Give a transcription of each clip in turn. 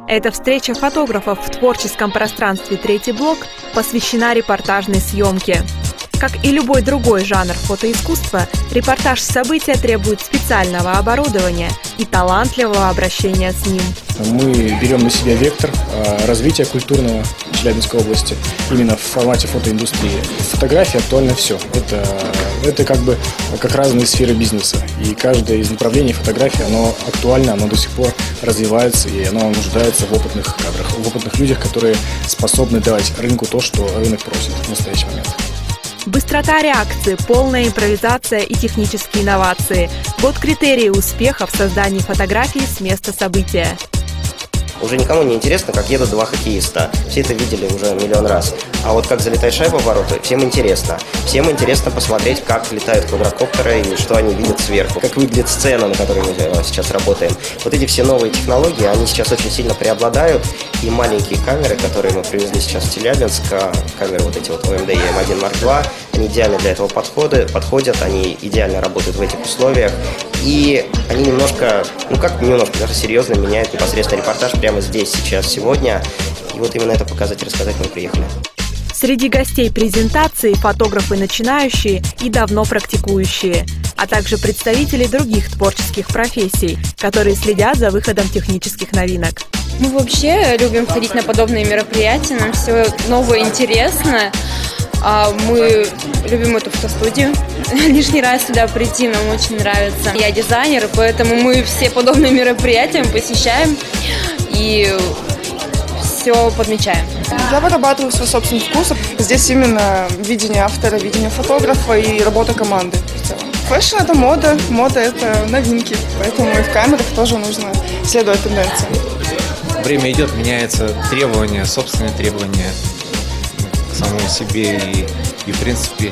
Эта встреча фотографов в творческом пространстве «Третий блок» посвящена репортажной съемке. Как и любой другой жанр фотоискусства, репортаж события требует специального оборудования и талантливого обращения с ним. Мы берем на себя вектор развития культурного в Челябинской области именно в формате фотоиндустрии. В фотографии актуально все. Это как разные сферы бизнеса. И каждое из направлений фотографии, оно актуально, оно до сих пор развивается, и оно нуждается в опытных кадрах, в опытных людях, которые способны давать рынку то, что рынок просит в настоящий момент. Быстрота реакции, полная импровизация и технические инновации – вот критерии успеха в создании фотографии с места события. Уже никому не интересно, как едут два хоккеиста. Все это видели уже миллион раз. А вот как залетает шайба в ворота, всем интересно. Всем интересно посмотреть, как летают квадрокоптеры и что они видят сверху. Как выглядит сцена, на которой мы сейчас работаем. Вот эти все новые технологии, они сейчас очень сильно преобладают. И маленькие камеры, которые мы привезли сейчас в Челябинск, камеры вот эти вот OMD и M1 Mark II, они идеально для этого подходят, они идеально работают в этих условиях. И они немножко, даже серьезно меняют непосредственно репортаж прямо здесь, сейчас, сегодня. И вот именно это показать и рассказать мы приехали. Среди гостей презентации фотографы начинающие и давно практикующие, а также представители других творческих профессий, которые следят за выходом технических новинок. Мы вообще любим ходить на подобные мероприятия, нам все новое интересно. Мы любим эту фотостудию. Лишний раз сюда прийти нам очень нравится. Я дизайнер, поэтому мы все подобные мероприятия посещаем и все подмечаем. Я вырабатываю свой собственный вкус. Здесь именно видение автора, видение фотографа и работа команды в целом. Фэшн – это мода, мода – это новинки, поэтому и в камерах тоже нужно следовать тенденциям. Время идет, меняются требования, собственные требования к самому себе и в принципе,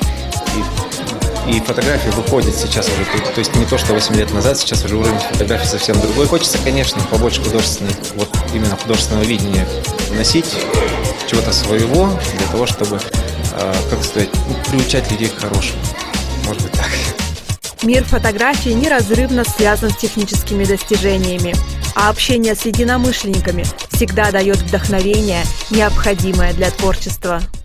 и фотографии выходят сейчас уже. То есть не то, что 8 лет назад, сейчас уже уровень фотографии совсем другой. Хочется, конечно, побольше именно художественного видения вносить, чего-то своего, для того, чтобы, приучать людей к хорошему. Может быть так. Мир фотографии неразрывно связан с техническими достижениями, а общение с единомышленниками всегда дает вдохновение, необходимое для творчества.